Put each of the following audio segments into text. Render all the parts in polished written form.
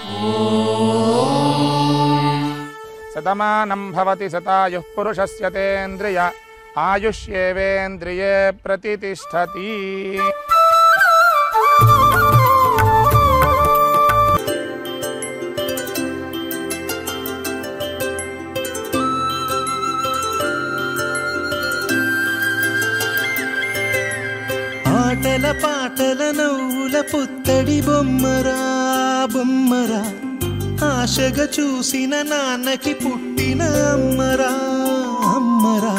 శతమానం భవతి శతాయుః పురుషస్య తేంద్రియ ఆయుష్యేవేంద్రియే ప్రతితిష్ఠతి. ఆటల పాటల నవ్వుల పుత్తడి బొమ్మరా బొమ్మరా, ఆశగా చూసిన నాన్నకి పుట్టిన అమ్మరా అమ్మరా.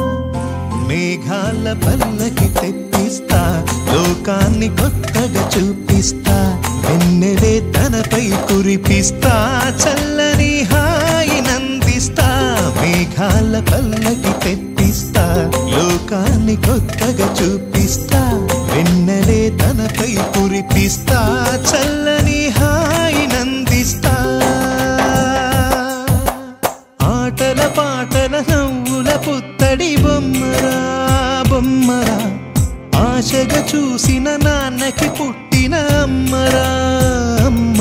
మేఘాల పల్లకి తెప్పిస్తా, లోకాన్ని కొత్తగా చూపిస్తా, వెన్నెలే తనపై కురిపిస్తా, చల్లని హాయి నందిస్తా. మేఘాల పల్లకి తెప్పిస్తా, లోకాన్ని కొత్తగా చూపిస్తా, వెన్నెలే తనపై కురిపిస్తా, చల్లని హాయి నందిస్తా. ఆటల పాటల నవ్వుల పుత్తడి బొమ్మరా బొమ్మరా, ఆశగా చూసిన నాన్నకి పుట్టిన అమ్మరా అమ్మ.